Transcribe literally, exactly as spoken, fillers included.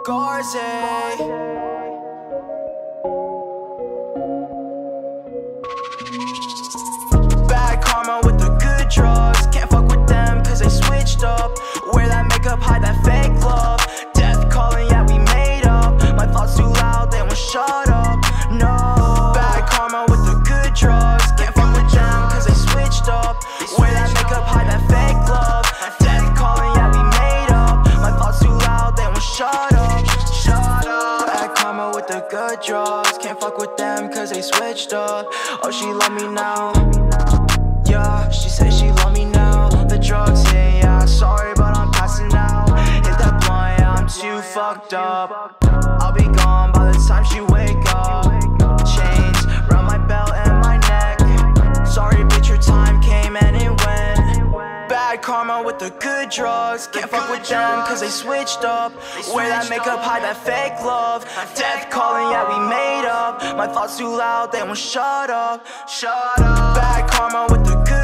Garzy. Bad karma with the good drugs. Can't fuck with them cause they switched up. Wear that makeup, hide that fake love. Death calling, yeah we made up. My thoughts too loud, they won't shut up. No. Bad karma with the good drugs. Can't fuck with them cause they switched up. Wear that makeup, hide that fake love. Death calling, yeah we made up. My thoughts too loud, they won't shut up. Shut up. Bad karma with the good drugs. Can't fuck with them cause they switched up. Oh, she love me now. Yeah, she said she love me now. The drugs hit, yeah, sorry but I'm passing out. Hit that blunt, yeah, I'm too fucked up. I'll be gone by the time she wake up. Chains round my belt and my neck. Sorry bitch, your time came and it went. Bad karma with the good drugs. Can't fuck with them cause they switched up. Wear that makeup, hide that fake love. Death calling, yeah we made up. My thoughts too loud, they won't shut up. Shut up. Bad karma with the good